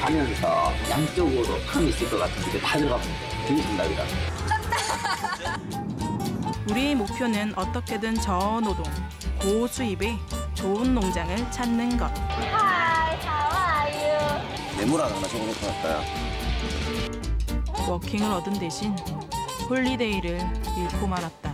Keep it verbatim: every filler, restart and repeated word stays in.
가면서 양쪽으로 팜이 있을 것 같은데 다 들어가면 되게 정답이다. 우리의 목표는 어떻게든 저노동, 고수입의 좋은 농장을 찾는 것. Hi, how are you? 네모랑 하나 적어놓고 갈까요? 워킹을 얻은 대신 홀리데이를 잃고 말았다.